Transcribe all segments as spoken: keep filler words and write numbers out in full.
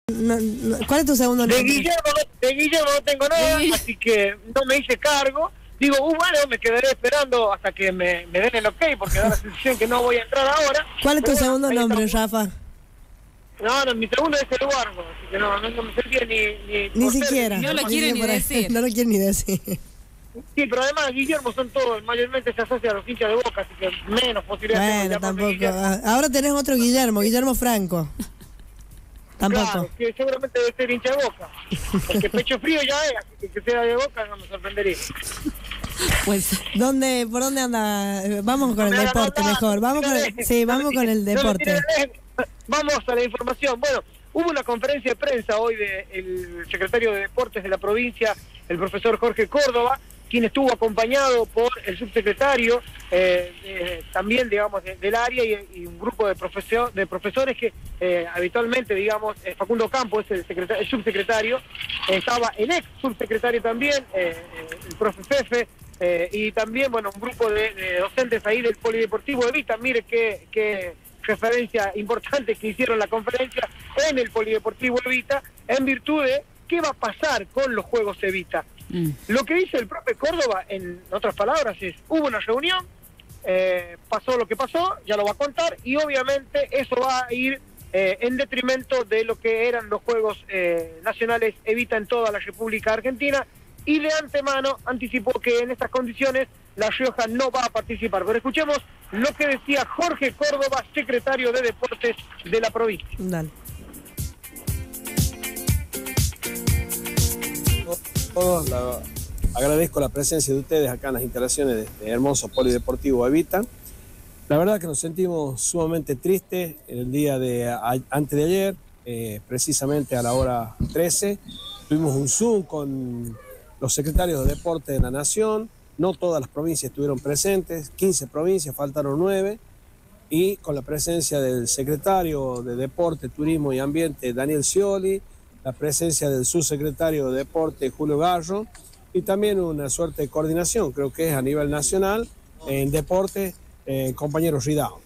No, no, ¿cuál es tu segundo De nombre? Guillermo, de Guillermo no tengo nada, así que no me hice cargo. Digo, uh, bueno, me quedaré esperando hasta que me, me den el ok, porque da la sensación que no voy a entrar ahora. ¿Cuál es tu Pero bueno, segundo ahí nombre, estamos. Rafa? No, no, mi segundo es Eduardo, así que no, no, no me sentía ni... Ni, Ni por ser siquiera. Guillermo. No lo quiere ni por ahí. decir. No lo quiere ni decir. Sí, pero además Guillermo son todos, mayormente se asocia a los hinchas de Boca, así que menos posibilidades tengo de Bueno, llamarme tampoco. Guillermo. Ahora tenés otro Guillermo, Guillermo Franco. Tampoco. Claro, que seguramente debe ser hincha de Boca, porque pecho frío ya es, así que que sea de Boca no me sorprendería. Pues, ¿Dónde, ¿Por dónde anda? Eh, Vamos con No el me hagan deporte hablar, mejor. Vamos con el, sí, vamos con el no me deporte. tiren lejos. Vamos a la información. Bueno, hubo una conferencia de prensa hoy del secretario de Deportes de la provincia, el profesor Jorge Córdoba, quien estuvo acompañado por el subsecretario, eh, eh, también, digamos, de, del área y, y un grupo de, profesor, de profesores que eh, habitualmente, digamos, eh, Facundo Campos es el, secretario, el subsecretario, eh, estaba el ex subsecretario también, eh, eh, el profe Fefe, eh, y también, bueno, un grupo de, de docentes ahí del Polideportivo Evita. Mire qué, qué referencia importante que hicieron la conferencia en el Polideportivo Evita, en virtud de qué va a pasar con los Juegos Evita. Mm. Lo que dice el profe Córdoba, en otras palabras, es, hubo una reunión, eh, pasó lo que pasó, ya lo va a contar, y obviamente eso va a ir eh, en detrimento de lo que eran los Juegos eh, Nacionales Evita en toda la República Argentina, y de antemano anticipó que en estas condiciones La Rioja no va a participar. Pero escuchemos lo que decía Jorge Córdoba, secretario de Deportes de la provincia. Dale. Todos, la, agradezco la presencia de ustedes acá en las instalaciones de este hermoso Polideportivo Evita. La verdad que nos sentimos sumamente tristes el día de a, antes de ayer, eh, precisamente a la hora trece. Tuvimos un Zoom con los secretarios de Deporte de la Nación. No todas las provincias estuvieron presentes, quince provincias, faltaron nueve. Y con la presencia del secretario de Deporte, Turismo y Ambiente, Daniel Scioli, la presencia del subsecretario de Deporte, Julio Garro, y también una suerte de coordinación, creo que es a nivel nacional, en deporte, eh, compañero Ridao.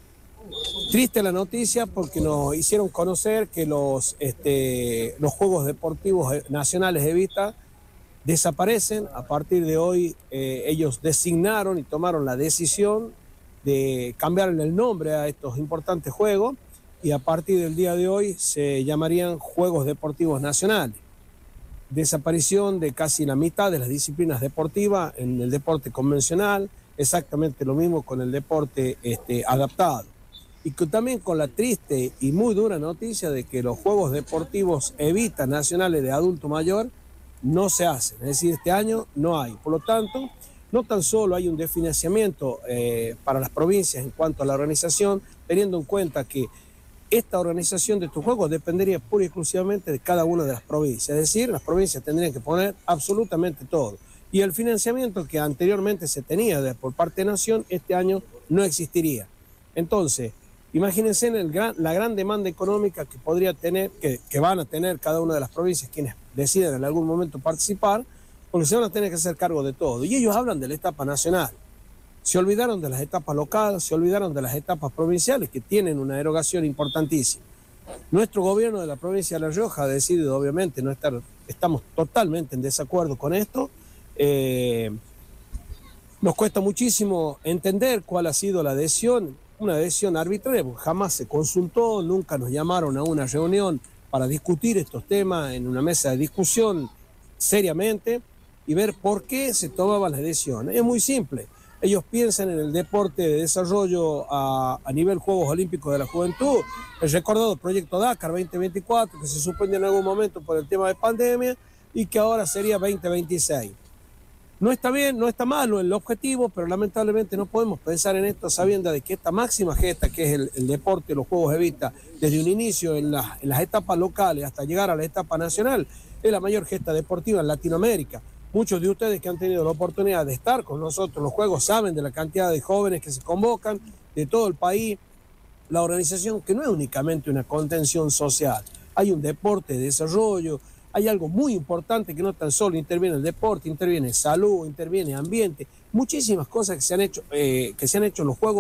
Triste la noticia porque nos hicieron conocer que los, este, los Juegos Deportivos Nacionales Evita desaparecen. A partir de hoy eh, ellos designaron y tomaron la decisión de cambiarle el nombre a estos importantes juegos, y a partir del día de hoy se llamarían Juegos Deportivos Nacionales. Desaparición de casi la mitad de las disciplinas deportivas en el deporte convencional, exactamente lo mismo con el deporte este, adaptado. Y que también con la triste y muy dura noticia de que los Juegos Deportivos Evita Nacionales de adulto mayor no se hacen, es decir, este año no hay. Por lo tanto, no tan solo hay un desfinanciamiento eh, para las provincias en cuanto a la organización, teniendo en cuenta que esta organización de estos juegos dependería pura y exclusivamente de cada una de las provincias. Es decir, las provincias tendrían que poner absolutamente todo. Y el financiamiento que anteriormente se tenía de, por parte de Nación, este año no existiría. Entonces, imagínense en el gran, la gran demanda económica que podría tener, que, que van a tener cada una de las provincias quienes deciden en algún momento participar, porque se van a tener que hacer cargo de todo. Y ellos hablan de la etapa nacional. Se olvidaron de las etapas locales, se olvidaron de las etapas provinciales, que tienen una erogación importantísima. Nuestro gobierno de la provincia de La Rioja ha decidido, obviamente, no estar, estamos totalmente en desacuerdo con esto. Eh, nos cuesta muchísimo entender cuál ha sido la decisión, una decisión arbitraria, porque jamás se consultó, nunca nos llamaron a una reunión para discutir estos temas en una mesa de discusión seriamente y ver por qué se tomaban las decisiones. Es muy simple. Ellos piensan en el deporte de desarrollo a, a nivel Juegos Olímpicos de la Juventud, el recordado Proyecto Dakar veinte veinticuatro, que se suspendió en algún momento por el tema de pandemia y que ahora sería veinte veintiséis. No está bien, no está malo el objetivo, pero lamentablemente no podemos pensar en esto sabiendo de que esta máxima gesta, que es el, el deporte, los Juegos Evita, desde un inicio en, la, en las etapas locales hasta llegar a la etapa nacional, es la mayor gesta deportiva en Latinoamérica. Muchos de ustedes que han tenido la oportunidad de estar con nosotros en los Juegos saben de la cantidad de jóvenes que se convocan de todo el país. La organización, que no es únicamente una contención social, hay un deporte de desarrollo, hay algo muy importante que no tan solo interviene el deporte, interviene salud, interviene ambiente, muchísimas cosas que se han hecho, eh, que se han hecho en los Juegos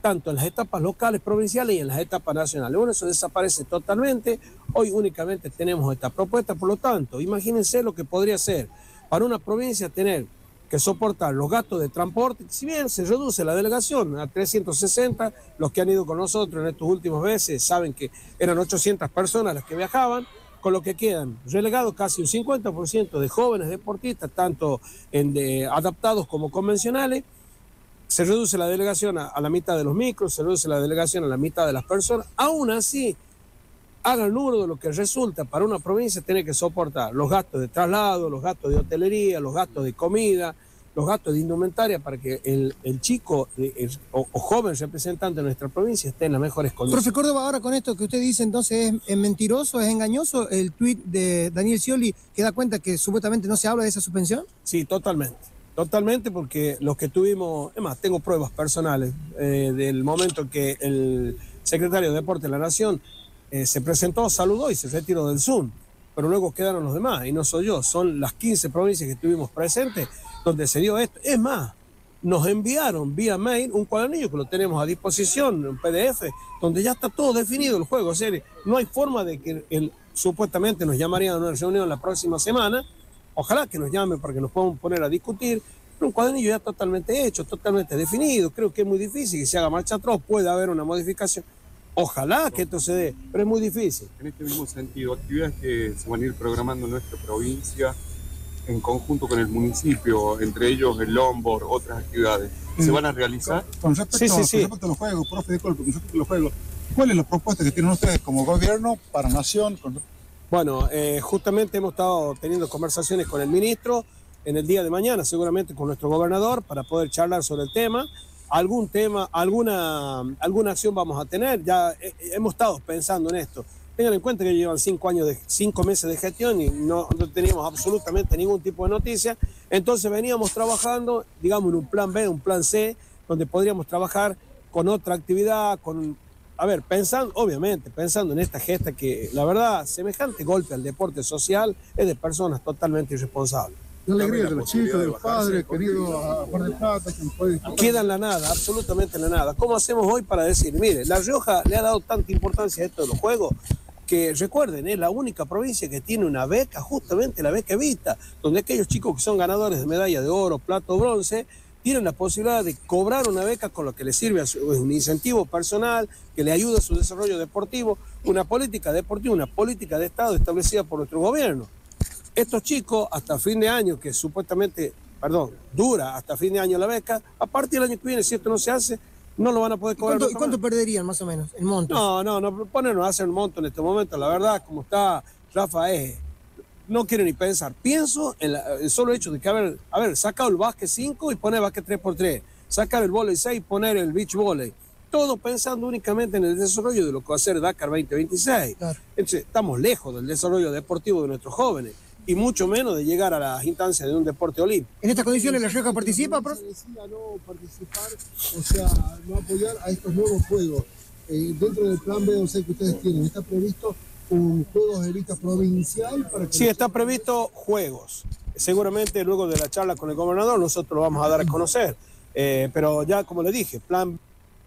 tanto en las etapas locales, provinciales y en las etapas nacionales. Bueno, eso desaparece totalmente. Hoy únicamente tenemos esta propuesta, por lo tanto, imagínense lo que podría ser para una provincia tener que soportar los gastos de transporte. Si bien se reduce la delegación a trescientos sesenta, los que han ido con nosotros en estos últimos meses saben que eran ochocientas personas las que viajaban, con lo que quedan relegados casi un cincuenta por ciento de jóvenes deportistas, tanto en de, adaptados como convencionales. Se reduce la delegación a, a la mitad de los micros, se reduce la delegación a la mitad de las personas. Aún así, haga el número de lo que resulta para una provincia, tiene que soportar los gastos de traslado, los gastos de hotelería, los gastos de comida, los gastos de indumentaria para que el, el chico el, o, o joven representante de nuestra provincia esté en las mejores condiciones. Profe Córdoba, ahora con esto que usted dice, entonces es, es mentiroso, es engañoso el tuit de Daniel Scioli que da cuenta que supuestamente no se habla de esa suspensión. Sí, totalmente. Totalmente, porque los que tuvimos, es más, tengo pruebas personales eh, del momento en que el secretario de Deporte de la Nación eh, se presentó, saludó y se retiró del Zoom, pero luego quedaron los demás, y no soy yo, son las quince provincias que estuvimos presentes donde se dio esto. Es más, nos enviaron vía mail un cuadernillo que lo tenemos a disposición, un P D F, donde ya está todo definido el juego. O sea, no hay forma de que él supuestamente nos llamarían a una reunión la próxima semana. Ojalá que nos llamen para que nos podamos poner a discutir, pero un cuadernillo ya totalmente hecho, totalmente definido. Creo que es muy difícil que se haga marcha atrás, puede haber una modificación. Ojalá que esto se dé, pero es muy difícil. En este mismo sentido, actividades que se van a ir programando en nuestra provincia en conjunto con el municipio, entre ellos el longboard, otras actividades, ¿se van a realizar? Con respecto, sí, sí, sí. con respecto a los juegos, profe, disculpe, con respecto a los juegos, ¿cuál es la propuesta que tienen ustedes como gobierno para Nación? Con... Bueno, eh, justamente hemos estado teniendo conversaciones con el ministro en el día de mañana, seguramente con nuestro gobernador, para poder charlar sobre el tema. Algún tema, alguna, alguna acción vamos a tener, ya eh, hemos estado pensando en esto. Tengan en cuenta que llevan cinco años, de, cinco meses de gestión y no, no teníamos absolutamente ningún tipo de noticia. Entonces veníamos trabajando, digamos, en un plan B, un plan C, donde podríamos trabajar con otra actividad, con... A ver, pensando, obviamente, pensando en esta gesta que, la verdad, semejante golpe al deporte social es de personas totalmente irresponsables. La alegría de los chicos, de los padres, queridos a Mar del Plata, que nos puede disfrutar. Queda en la nada, absolutamente en la nada. ¿Cómo hacemos hoy para decir, mire, La Rioja le ha dado tanta importancia a esto de los juegos, que recuerden, es la única provincia que tiene una beca, justamente la beca Evita, donde aquellos chicos que son ganadores de medalla de oro, plata o bronce, tienen la posibilidad de cobrar una beca con lo que les sirve a su, un incentivo personal, que le ayuda a su desarrollo deportivo, una política deportiva, una política de Estado establecida por nuestro gobierno. Estos chicos, hasta fin de año, que supuestamente, perdón, dura hasta fin de año la beca, a partir del año que viene, si esto no se hace, no lo van a poder cobrar. ¿Y cuánto, ¿y cuánto perderían más o menos el monto? No, no, no, ponernos a hacer un monto en este momento, la verdad, como está Rafa, es... No quiero ni pensar. Pienso en la, el solo hecho de que haber, haber sacado el básquet cinco y poner básquet tres por tres, sacar el vóley seis y poner el beach volley. Todo pensando únicamente en el desarrollo de lo que va a ser Dakar veinte veintiséis. Claro. Entonces, estamos lejos del desarrollo deportivo de nuestros jóvenes y mucho menos de llegar a las instancias de un deporte olímpico. ¿En estas condiciones La Rioja participa, profe? Se decía no participar, o sea, no apoyar a estos nuevos juegos. Eh, dentro del plan B, o sea, que ustedes tienen, ¿está previsto un Juegos de Evita provincial? Para que sí, está previsto juegos. Seguramente luego de la charla con el gobernador nosotros lo vamos a dar a conocer. Eh, pero ya, como le dije, plan...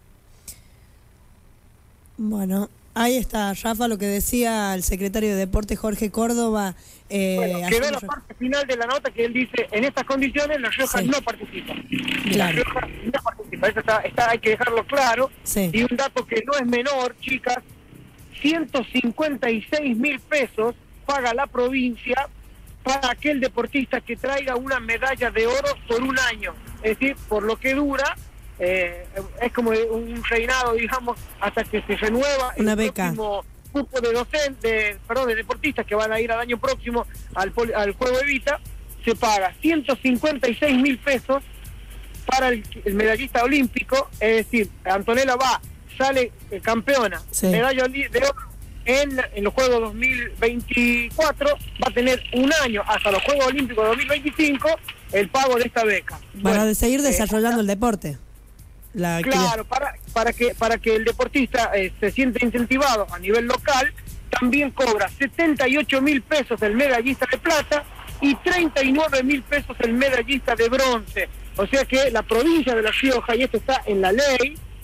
Bueno, ahí está, Rafa, lo que decía el secretario de Deporte, Jorge Córdoba. Eh, bueno, quedó la parte final de la nota que él dice, en estas condiciones La Rioja sí. no participa. Claro. La Rioja no participa, eso está, está, hay que dejarlo claro. Sí. Y un dato que no es menor, chicas, ciento cincuenta y seis mil pesos paga la provincia para aquel deportista que traiga una medalla de oro por un año. Es decir, por lo que dura, eh, es como un reinado, digamos, hasta que se renueva una el beca. próximo grupo de docentes, perdón, de deportistas que van a ir al año próximo al, al Juego Evita. Se paga ciento cincuenta y seis mil pesos para el, el medallista olímpico, es decir, Antonella va sale eh, campeona, sí. medalla de oro en, en los Juegos dos mil veinticuatro, va a tener un año hasta los Juegos Olímpicos dos mil veinticinco el pago de esta beca. Para bueno, seguir desarrollando eh, el deporte. La claro, para, para, que, para que el deportista eh, se sienta incentivado a nivel local, también cobra setenta y ocho mil pesos el medallista de plata y treinta y nueve mil pesos el medallista de bronce. O sea que la provincia de La Rioja, y esto está en la ley,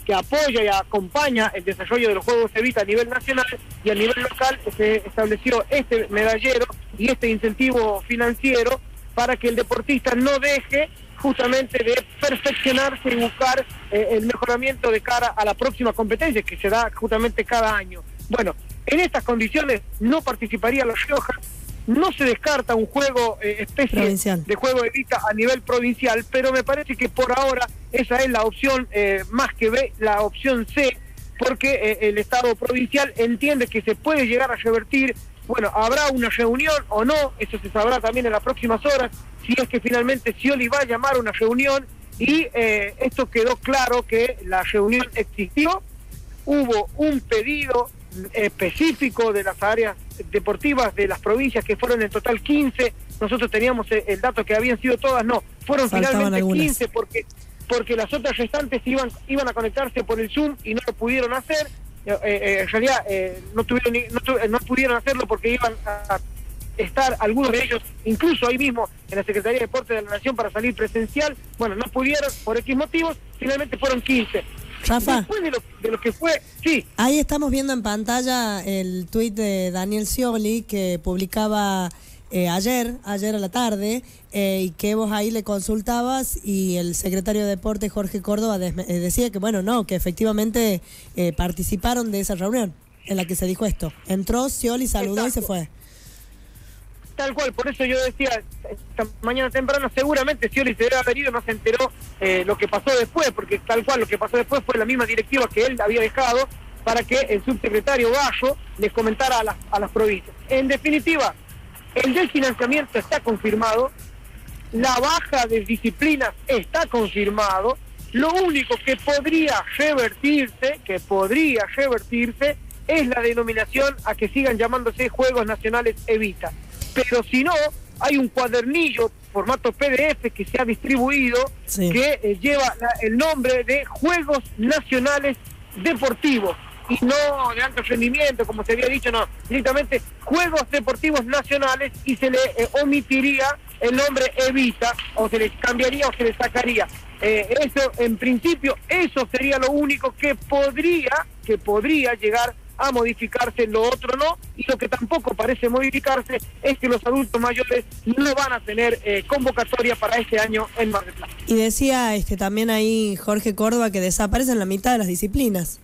que apoya y acompaña el desarrollo de los Juegos Evita a nivel nacional, y a nivel local se estableció este medallero y este incentivo financiero para que el deportista no deje justamente de perfeccionarse y buscar eh, el mejoramiento de cara a la próxima competencia que se da justamente cada año. Bueno, en estas condiciones no participaría La Rioja, no se descarta un juego eh, especie provincial. de juego Evita a nivel provincial, pero me parece que por ahora esa es la opción eh, más que B, la opción C, porque eh, el Estado provincial entiende que se puede llegar a revertir. Bueno, habrá una reunión o no, eso se sabrá también en las próximas horas, si es que finalmente Scioli va a llamar a una reunión, y eh, esto quedó claro que la reunión existió, hubo un pedido específico de las áreas deportivas de las provincias, que fueron en total quince, nosotros teníamos el dato que habían sido todas, no, fueron Faltaban finalmente algunas. quince porque porque las otras restantes iban iban a conectarse por el Zoom y no lo pudieron hacer. Eh, eh, en realidad eh, no tuvieron ni, no, tu, no pudieron hacerlo porque iban a estar algunos de ellos incluso ahí mismo en la Secretaría de Deportes de la Nación para salir presencial. Bueno, no pudieron por X motivos, finalmente fueron quince. Rafa, Después de lo, de lo que fue, sí, ahí estamos viendo en pantalla el tuit de Daniel Scioli que publicaba eh, ayer, ayer a la tarde, eh, y que vos ahí le consultabas, y el secretario de Deportes, Jorge Córdoba, desme- eh, decía que bueno, no, que efectivamente eh, participaron de esa reunión en la que se dijo esto. Entró Scioli, saludó Exacto. y se fue. tal cual, por eso yo decía esta mañana temprano, seguramente Scioli se debe haber ido, no se enteró eh, lo que pasó después, porque tal cual lo que pasó después fue la misma directiva que él había dejado para que el subsecretario Gallo les comentara a las, a las provincias. En definitiva, el desfinanciamiento está confirmado, la baja de disciplinas está confirmado, lo único que podría revertirse, que podría revertirse, es la denominación a que sigan llamándose Juegos Nacionales Evita. Pero si no, hay un cuadernillo, formato P D F, que se ha distribuido, Sí. que eh, lleva la, el nombre de Juegos Nacionales Deportivos, y no de alto rendimiento, como se había dicho, no, directamente Juegos Deportivos Nacionales, y se le eh, omitiría el nombre Evita, o se le cambiaría o se le sacaría. Eh, eso, en principio, eso sería lo único que podría, que podría llegar a modificarse, lo otro no, y lo que tampoco parece modificarse es que los adultos mayores no van a tener eh, convocatoria para este año en Mar del Plata. Y decía este también ahí Jorge Córdoba que desaparecen la mitad de las disciplinas.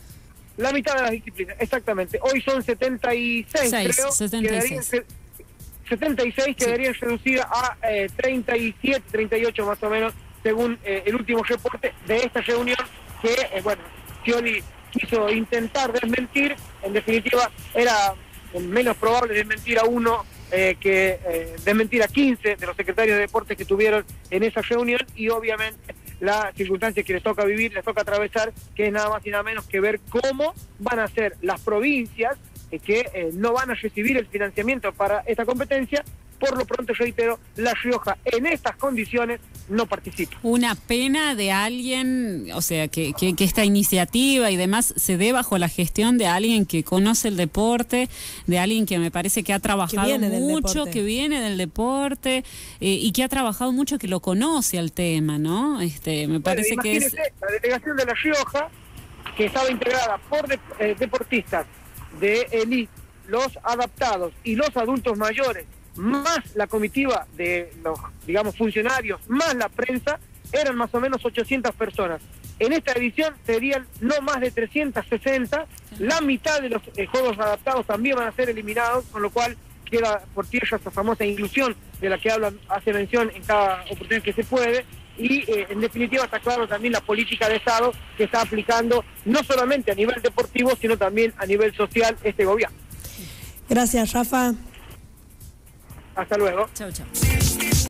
La mitad de las disciplinas, exactamente. Hoy son setenta y seis, Seis, creo. setenta y Quedarían seis. se- setenta y seis quedarían reducidas a eh, treinta y siete, treinta y ocho más o menos, según eh, el último reporte de esta reunión que, eh, bueno, Scioli quiso intentar desmentir. En definitiva, era menos probable desmentir a uno eh, que eh, desmentir a quince de los secretarios de deportes que tuvieron en esa reunión, y obviamente la circunstancia que les toca vivir, les toca atravesar, que es nada más y nada menos que ver cómo van a ser las provincias eh, que eh, no van a recibir el financiamiento para esta competencia. Por lo pronto, reitero, La Rioja en estas condiciones no participa. Una pena de alguien, o sea, que, que, que esta iniciativa y demás se dé bajo la gestión de alguien que conoce el deporte, de alguien que me parece que ha trabajado viene del mucho, deporte. que viene del deporte eh, y que ha trabajado mucho, que lo conoce al tema, ¿no? Este, me parece Bueno, que es... imagínese, la delegación de La Rioja, que estaba integrada por de- eh, deportistas de elite, los adaptados y los adultos mayores, más la comitiva de los, digamos, funcionarios, más la prensa, eran más o menos ochocientas personas. En esta edición serían no más de trescientas sesenta, la mitad de los eh, juegos adaptados también van a ser eliminados, con lo cual queda por tierra esa famosa inclusión de la que hablan, hace mención en cada oportunidad que se puede, y eh, en definitiva está claro también la política de Estado que está aplicando no solamente a nivel deportivo, sino también a nivel social este gobierno. Gracias, Rafa. Hasta luego. Chau, chau.